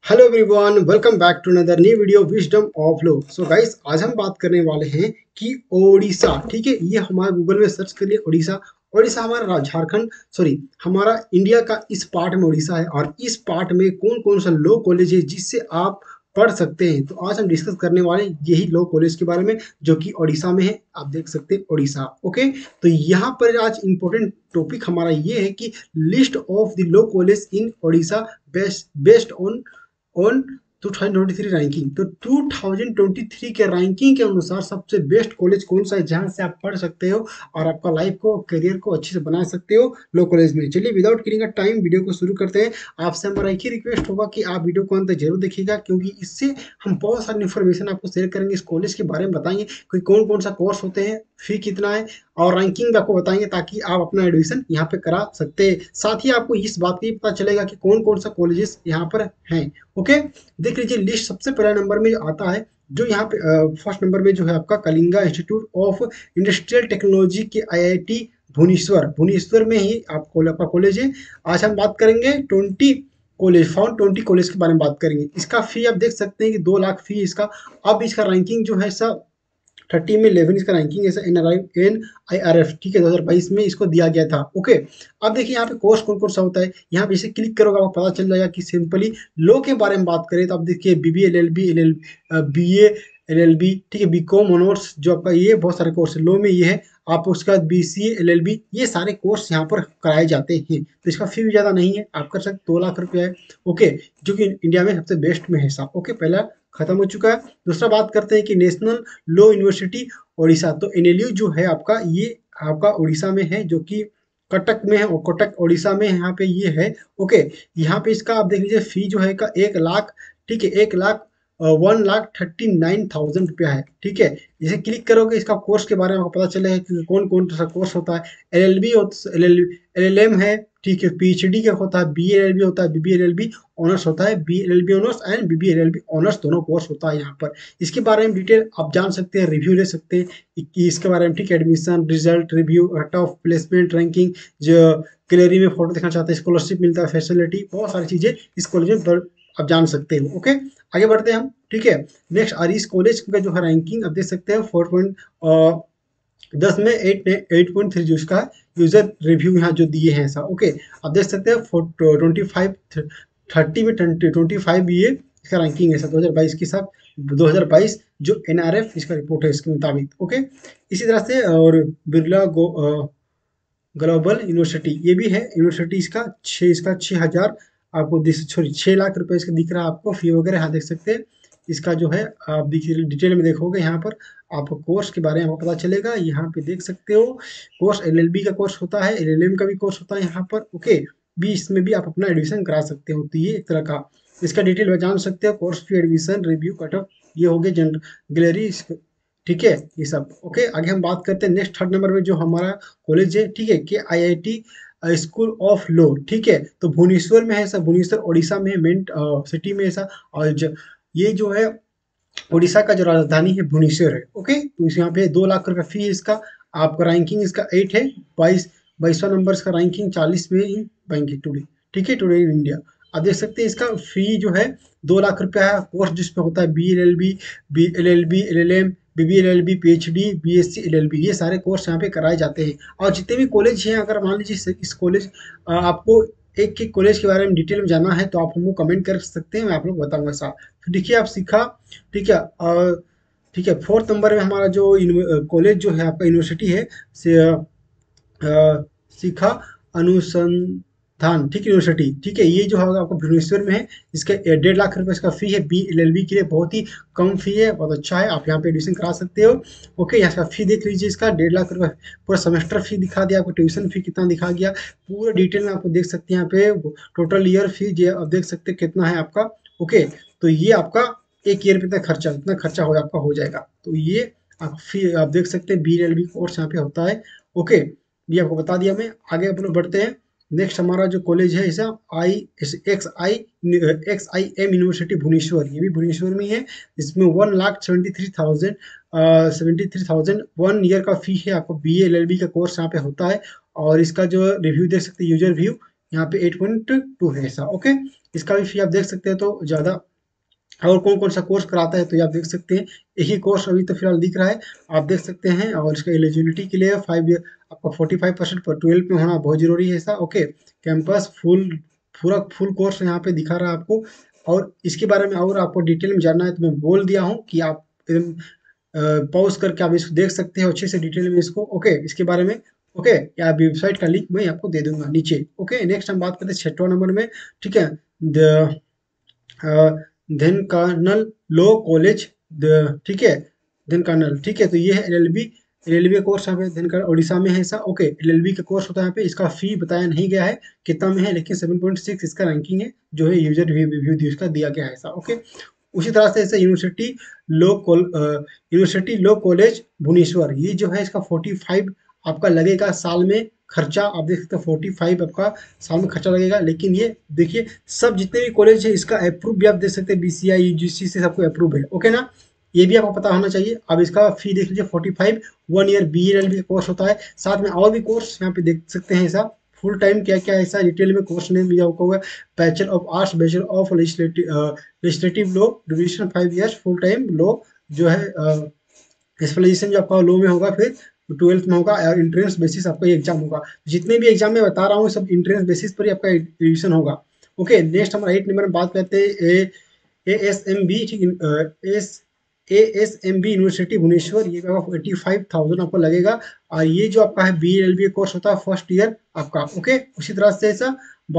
Hello everyone, welcome back to another new video wisdom of law. So guys, आज हम बात करने वाले हैं कि ओडिशा, ठीक है। ये हमारे गूगल में सर्च करिए ओडिशा। ओडिशा हमारा झारखंड, सॉरी, हमारा इंडिया का इस पार्ट में ओडिशा है। और इस पार्ट में कौन कौन सा लो कॉलेज है जिससे आप पढ़ सकते हैं। तो आज हम डिस्कस करने वाले हैं यही लो कॉलेज के बारे में, जो कि ओडिशा में है। आप देख सकते हैं ओडिशा, ओके। तो यहाँ पर आज इंपॉर्टेंट टॉपिक हमारा ये है कि list of the law college in Odisha based on 2023 ranking. तो 2023 के रैंकिंग के अनुसार सबसे बेस्ट कॉलेज कौन सा है जहां से आप पढ़ सकते हो और आपका लाइफ को, करियर को अच्छे से बना सकते हो लो कॉलेज में। चलिए without killing a time video को शुरू करते हैं। आपसे हमारा एक ही रिक्वेस्ट होगा कि आप वीडियो को अंत तक जरूर देखिएगा, क्योंकि इससे हम बहुत सारी इन्फॉर्मेशन आपको शेयर करेंगे। इस कॉलेज के बारे में बताएंगे कि कौन कौन सा कोर्स होते हैं, फी कितना है, और रैंकिंग भी आपको बताएंगे, ताकि आप अपना एडमिशन यहाँ पे करा सकते हैं। साथ ही आपको इस बात की पता चलेगा कि कौन कौन सा कॉलेजेस यहाँ पर हैं, ओके। देख लीजिए लिस्ट सबसे पहला नंबर में आता है, जो यहाँ पे फर्स्ट नंबर में जो है आपका Kalinga institute of industrial technology के आईआईटी भुवनेश्वर। भुवनेश्वर में ही आपका कॉलेज है। आज हम बात करेंगे 20 के बारे में बात करेंगे। इसका फी आप देख सकते हैं कि 2 लाख फी इसका। अब इसका रैंकिंग जो है सब 30 में 11 इसका रैंकिंग है NIRF, ठीक है। 2022 में इसको दिया गया था, ओके। अब देखिए यहाँ पे कोर्स कौन कौन सा होता है। यहाँ पे इसे क्लिक करोगे आपको पता चल जाएगा कि सिंपली लो के बारे में बात करें तो आप देखिए BBA LLB BA LLB, ठीक है। बीकॉम ऑनर्स जो आपका, ये बहुत सारे कोर्स लो में ये है। आप उसके बाद BCA LLB, ये सारे कोर्स यहाँ पर कराए जाते हैं। तो इसका फी भी ज़्यादा नहीं है, आप कर सकते 2 लाख रुपया है, ओके। जो कि इंडिया में सबसे बेस्ट में है सा, ओके। पहला खत्म हो चुका है। दूसरा बात करते हैं कि नेशनल लो यूनिवर्सिटी ओडिशा। तो NLU जो है आपका, ये आपका उड़ीसा में है, जो कि कटक में है, और कटक ओडिशा में यहाँ पे ये है, ओके। यहाँ पे इसका आप देख लीजिए फी जो है का 1 लाख, ठीक है। 1,39,000 रुपया है, ठीक है। जैसे क्लिक करोगे इसका कोर्स के बारे में आपको पता चलेगा कि कौन कौन सा कोर्स होता है। LLB LLM है, ठीक है। PhD का होता है, BA LLB होता है, BBA LLB ऑनर्स होता है, BLLB honours and BBA LLB honours दोनों कोर्स होता है यहाँ पर। इसके बारे में डिटेल आप जान सकते हैं, रिव्यू ले सकते हैं कि इसके बारे में, ठीक है। Admission result review, cut off, placement, ranking, जो गैलरी में फोटो देखना चाहते हैं, स्कॉलरशिप मिलता है, फैसिलिटी, बहुत सारी चीजें इस कॉलेज में आप जान सकते हो, ओके। आगे बढ़ते हैं हम, ठीक है। नेक्स्ट आरिस कॉलेज का जो है रैंकिंग आप देख सकते हैं 10 में 8.3 जो इसका यूजर रिव्यू यहाँ जो दिए हैं ऐसा, ओके। आप देख सकते हैं 25 30 में 25 ये इसका रैंकिंग है 2022 के साथ। 2022 जो NRF इसका रिपोर्ट है इसके मुताबिक, ओके। इसी तरह से और बिरला ग्लोबल यूनिवर्सिटी, ये भी है यूनिवर्सिटी। इसका 6,000 आपको सॉरी 6 लाख रुपए इसका दिख रहा है आपको, फी वगैरह यहाँ देख सकते हैं। इसका जो है आप देखिए डिटेल में देखोगे यहाँ पर आपको कोर्स के बारे में आपको पता चलेगा। यहाँ पे देख सकते हो कोर्स LLB का कोर्स होता है, LLM का भी कोर्स होता है यहाँ पर, ओके। भी इसमें भी आप अपना एडमिशन करा सकते हो। तो ये एक तरह का इसका डिटेल में जान सकते हो, course fee, admission review, cut off, ये हो गए जनरल गैलरी, ठीक है। ये सब, ओके। आगे हम बात करते हैं नेक्स्ट थर्ड नंबर में जो हमारा कॉलेज है, ठीक है, कि IIT स्कूल ऑफ लॉ, ठीक है। तो भुवनेश्वर में है ऐसा, भुवनेश्वर ओडिशा में, मेन सिटी में ऐसा। और ये जो है ओडिशा का जो राजधानी है भुवनेश्वर है, ओके। तो इस यहाँ पे 2 लाख रुपया फी है इसका। आपका रैंकिंग इसका 8 है, 22वां नंबर इसका रैंकिंग, 40 में इन बैंक है टुडे, ठीक है, टुडे इन इंडिया। आप देख सकते हैं इसका फी जो है 2 लाख रुपया है। कोर्स जिसमें होता है BLLB LLB LLM BBA LLB PhD BSc LLB, ये सारे कोर्स यहाँ पे कराए जाते हैं। और जितने भी कॉलेज हैं, अगर मान लीजिए इस कॉलेज आपको एक एक कॉलेज के बारे में डिटेल में जानना है तो आप हमको कमेंट कर सकते हैं, मैं आप लोग बताऊंगा साथ। तो देखिए आप सीखा, ठीक है। और ठीक है, फोर्थ नंबर में हमारा जो कॉलेज जो है आपका यूनिवर्सिटी है से शिखा अनुसंधान, ठीक, यूनिवर्सिटी, ठीक है। ये जो होगा आपको भुवनेश्वर में है। इसका 1.5 लाख रुपए इसका फी है। BLLB के लिए बहुत ही कम फी है, बहुत अच्छा है, आप यहाँ पे एडमिशन करा सकते हो, ओके। यहाँ का फी देख लीजिए, इसका 1.5 लाख रुपए पूरा सेमेस्टर फी दिखा दिया आपको, ट्यूशन फी कितना दिखा गया, पूरा डिटेल में आपको देख सकते हैं। यहाँ पे टोटल ईयर फी जो आप देख सकते हैं कितना है आपका, ओके। तो ये आपका एक ईयर पे खर्चा, इतना खर्चा हो आपका हो जाएगा। तो ये आप फी आप देख सकते हैं, BLLB कोर्स यहाँ पे होता है, ओके। ये आपको बता दिया मैं। आगे अपन बढ़ते हैं। नेक्स्ट हमारा जो कॉलेज है ऐसा XIM यूनिवर्सिटी भुवनेश्वर, ये भी भुवनेश्वर में है। इसमें 1,73,000 1 ईयर का फी है आपको। BA LLB का कोर्स यहाँ पे होता है। और इसका जो रिव्यू देख सकते हैं, यूजर व्यू यहाँ पे 8.2 है ऐसा, ओके। इसका भी फी आप देख सकते हैं तो ज़्यादा। और कौन कौन सा कोर्स कराता है तो ये आप देख सकते हैं, एक ही कोर्स अभी तो फिलहाल दिख रहा है, आप देख सकते हैं। और इसका एलिजिबिलिटी के लिए 5 ईयर आपका 45% पर 12 में होना बहुत जरूरी है ऐसा। ओके, कैंपस फुल, पूरा फुल कोर्स यहाँ पे दिखा रहा है आपको। और इसके बारे में और आपको डिटेल में जानना है तो मैं बोल दिया हूँ कि आप पॉज करके आप इसको देख सकते हो अच्छे से डिटेल में इसको। ओके, इसके बारे में। ओके, या वेबसाइट का लिंक मैं आपको दे दूंगा नीचे। ओके, नेक्स्ट हम बात करते हैं 6वां नंबर में। ठीक है, ढेनकानल लॉ कॉलेज, ठीक है, ढेनकानल। ठीक है, तो ये है एलएलबी, एलएलबी कोर्स यहाँ पे ढेनकानल उड़ीसा में है ऐसा। ओके, एलएलबी का कोर्स होता है यहाँ पे। इसका फी बताया नहीं गया है कितना में है, लेकिन 7.6 इसका रैंकिंग है जो है, यूजर रिव्यू इसका दिया गया है ऐसा। ओके, उसी तरह से ऐसे यूनिवर्सिटी लॉ कॉलेज भुवनेश्वर, ये जो है इसका 45 आपका लगेगा साल में खर्चा। आप देख सकते हैं 45 आपका साल में खर्चा लगेगा। लेकिन ये देखिए, सब जितने भी कॉलेज है इसका अप्रूव भी आप देख सकते हैं, बीसीआई यूजीसी से सबको अप्रूव है। ओके ना, ये भी आपको पता होना चाहिए। अब इसका फी देख लीजिए 45, 1 ईयर बीएलएल कोर्स होता है, साथ में और भी कोर्स यहाँ पे देख सकते हैं ऐसा। फुल टाइम क्या क्या ऐसा डिटेल में कोर्स नेम भी आपको होगा, bachelor of arts, bachelor of legislative law, duration 5 years, full time law जो है, स्पेशलाइजेशन जो आपका लॉ में होगा, फिर 12th में होगा, और इंट्रेंस बेसिस आपका एग्जाम होगा। जितने भी एग्जाम मैं बता रहा हूँ सब इंट्रेंस बेसिस पर ही आपका एडमिशन होगा। ओके, नेक्स्ट हमारा 8 नंबर में बात करते हैं ASMB. S ASMB university Bhubaneswar, ये आपको 85,000 आपको लगेगा। और ये जो आपका है बीएलबी कोर्स होता है फर्स्ट ईयर आपका। ओके, उसी तरह से ऐसा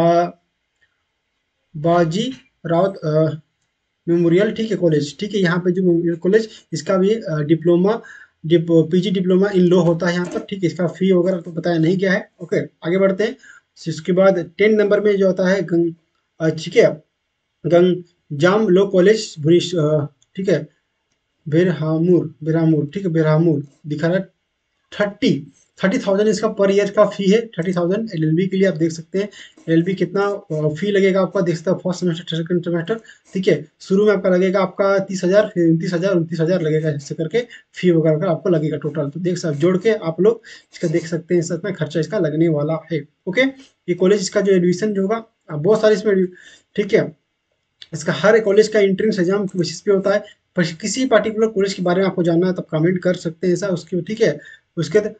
बाजी राउत मेमोरियल, ठीक है, कॉलेज। ठीक है, यहाँ पे जो मेमोरियल कॉलेज, इसका भी diploma PG diploma in law होता है यहाँ पर। ठीक है, इसका फी वगैरह तो बताया नहीं गया है। ओके, आगे बढ़ते हैं। इसके बाद 10 नंबर में जो होता है ठीक है, गंजाम लॉ कॉलेज ठीक है, बेरहामुर, ठीक है, बेरहामुर दिखा रहा है। 30,000 इसका पर ईयर का फी है। 30,000 एलएलबी के लिए आप देख सकते हैं। एलएलबी कितना फी लगेगा आपका, देख सकते हैं फर्स्ट सेमेस्टर, सेकंड सेमेस्टर। ठीक है, शुरू में आपका लगेगा आपका 30,000, फिर 29,000 लगेगा, ऐसे करके फी वगैरह का आपको लगेगा टोटल। तो देख सकते जोड़ के आप लोग इसका देख सकते हैं, इतना खर्चा इसका लगने वाला है। ओके, ये कॉलेज इसका जो एडमिशन जो होगा, बहुत सारे इसमें, ठीक है, इसका हर कॉलेज का एंट्रेंस एग्जाम बेसिस पे होता है। पर किसी पर्टिकुलर कॉलेज के बारे में आपको जानना है तो कमेंट कर सकते हैं ऐसा उसके। ठीक है, उसके बाद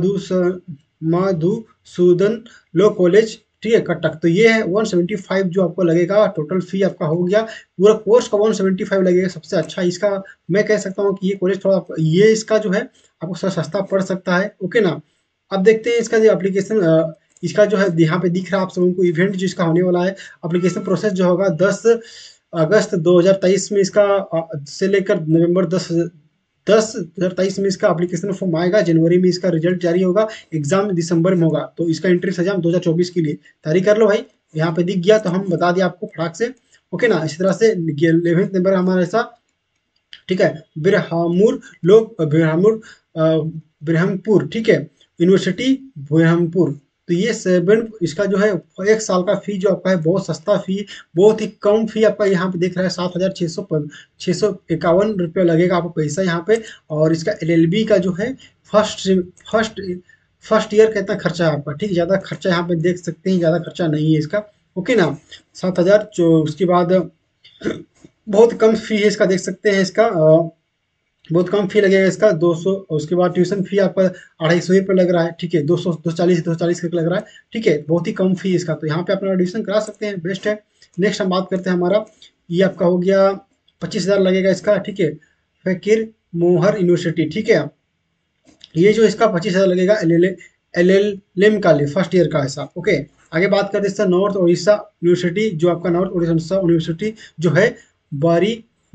मधुसूदन लॉ कॉलेज, ठीक है, कटक। तो ये है 175 जो आपको लगेगा, टोटल फी आपका हो गया। पूरा कोर्स का 175 लगेगा। सबसे अच्छा इसका मैं कह सकता हूँ कि ये कॉलेज थोड़ा, ये इसका जो है आपको थोड़ा सस्ता पड़ सकता है। ओके ना, अब देखते हैं इसका जो एप्लीकेशन, इसका जो है यहाँ पे दिख रहा है आप सबको इवेंट जो इसका होने वाला है। एप्लीकेशन प्रोसेस जो होगा 10 अगस्त 2023 में इसका से लेकर नवंबर 10/10/2023 में इसका एप्लीकेशन फॉर्म आएगा। जनवरी में इसका रिजल्ट जारी होगा। एग्जाम दिसंबर में होगा। तो इसका एंट्रेंस एग्जाम 2024 के लिए तैयारी कर लो भाई। यहाँ पे दिख गया तो हम बता दिया आपको फटाक से। ओके ना, इसी तरह से 11th नंबर हमारा ऐसा, ठीक है, बिरहामुर लोग ब्रह्मपुर, ठीक है, यूनिवर्सिटी ब्रह्मपुर। तो ये 7 इसका जो है 1 साल का फी जो आपका है बहुत सस्ता फी, बहुत ही कम फी आपका यहाँ पे दिख रहा है। 7,651 रुपया लगेगा आपको पैसा यहाँ पे। और इसका एलएलबी का जो है फर्स्ट फर्स्ट फर्स्ट ईयर का इतना खर्चा है आपका। ठीक है, ज़्यादा खर्चा यहाँ पे देख सकते हैं, ज़्यादा खर्चा नहीं है इसका। ओके ना, 7,000 उसके बाद बहुत कम फी है इसका, देख सकते हैं इसका बहुत कम फी लगेगा इसका 200। उसके बाद ट्यूशन फी आपका 250 रुपये लग रहा है। ठीक है, 240 करके लग रहा है। ठीक है, बहुत ही कम फी इसका, तो यहाँ पे अपना एडमिशन करा सकते हैं, बेस्ट है। नेक्स्ट हम बात करते हैं हमारा, ये आपका हो गया 25,000 लगेगा इसका। ठीक है, फकीर मोहर यूनिवर्सिटी, ठीक है, ये जो इसका 25,000 लगेगा एल एल एम का लिए फर्स्ट ईयर का ऐसा। ओके, आगे बात करते हैं नॉर्थ उड़ीसा यूनिवर्सिटी, जो आपका नॉर्थ उड़ीसा यूनिवर्सिटी जो है बारी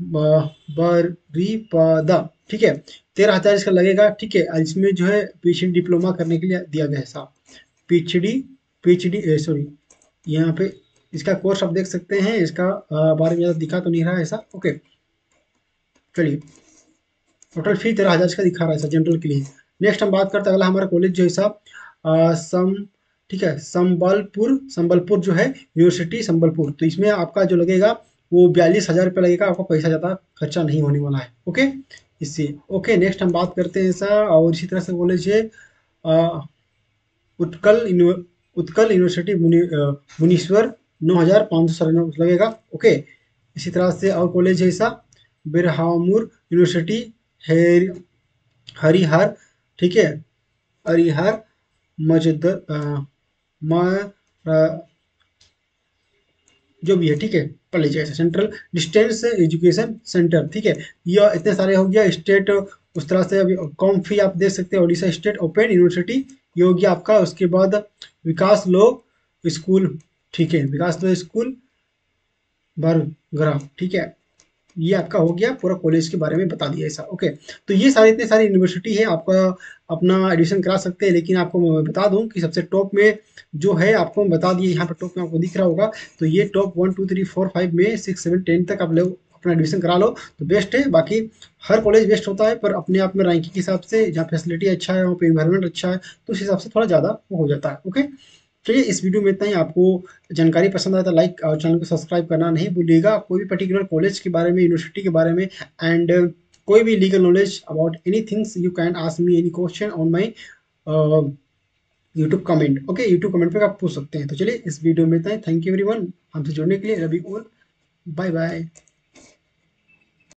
बारीपादा, ठीक है, 13,000 इसका लगेगा। ठीक है, इसमें जो है पीएचडी डिप्लोमा करने के लिए दिया गया है ऐसा। पीएचडी पीएचडी सॉरी, यहाँ पे इसका कोर्स आप देख सकते हैं। इसका बारे में ज़्यादा दिखा तो नहीं रहा है ऐसा। ओके, चलिए, टोटल फी 13,000 का दिखा रहा है सर जनरल के लिए। नेक्स्ट हम बात करते हैं अगला हमारा कॉलेज जो है साहब सम, ठीक है, संबलपुर जो है यूनिवर्सिटी संबलपुर। तो इसमें आपका जो लगेगा वो 42,000 रुपये लगेगा आपको, पैसा ज़्यादा खर्चा नहीं होने वाला है। ओके, इससे ओके। नेक्स्ट हम बात करते हैं सर, और इसी तरह से कॉलेज है उत्कल उत्कल यूनिवर्सिटी भुवनेश्वर, 9,500 लगेगा। ओके, इसी तरह से और कॉलेज है ऐसा बिरहामुर यूनिवर्सिटी है हरिहर, ठीक है, हरिहर मजद म जो भी है, ठीक है, पढ़ लीजिए ऐसे सेंट्रल डिस्टेंस एजुकेशन सेंटर, ठीक है। ये इतने सारे हो गया स्टेट, उस तरह से अभी कॉम फी आप देख सकते हैं, उड़ीसा स्टेट ओपन यूनिवर्सिटी, ये हो गया आपका। उसके बाद विकास लो स्कूल, ठीक है, विकास लो स्कूल बरगरा, ठीक है। ये आपका हो गया पूरा कॉलेज के बारे में बता दिया ऐसा। ओके, तो ये सारे इतने सारी यूनिवर्सिटी है, आपका अपना एडमिशन करा सकते हैं। लेकिन आपको मैं बता दूं कि सबसे टॉप में जो है, आपको मैं बता दिए यहाँ पर टॉप में आपको दिख रहा होगा, तो ये टॉप 1 2 3 4 5 में 6 7 10 तक आप लोग अपना एडमिशन करा लो तो बेस्ट है। बाकी हर कॉलेज बेस्ट होता है, पर अपने आप में रैंकिंग के हिसाब से जहाँ फैसिलिटी अच्छा है, वहाँ पे इन्वायरमेंट अच्छा है, तो उस हिसाब से थोड़ा ज़्यादा वो हो जाता है। ओके, चलिए इस वीडियो में इतना ही। आपको जानकारी पसंद आया तो लाइक और चैनल को सब्सक्राइब करना नहीं भूलिएगा। कोई भी पर्टिकुलर कॉलेज के बारे में, यूनिवर्सिटी के बारे में एंड कोई भी legal knowledge about anythings, you can ask me any question on my YouTube comment. Okay, YouTube comment पे आप पूछ सकते हैं। तो चलिए इस वीडियो में इतना ही। थैंक यू एवरीवन हमसे जुड़ने के लिए। Love you all, bye bye.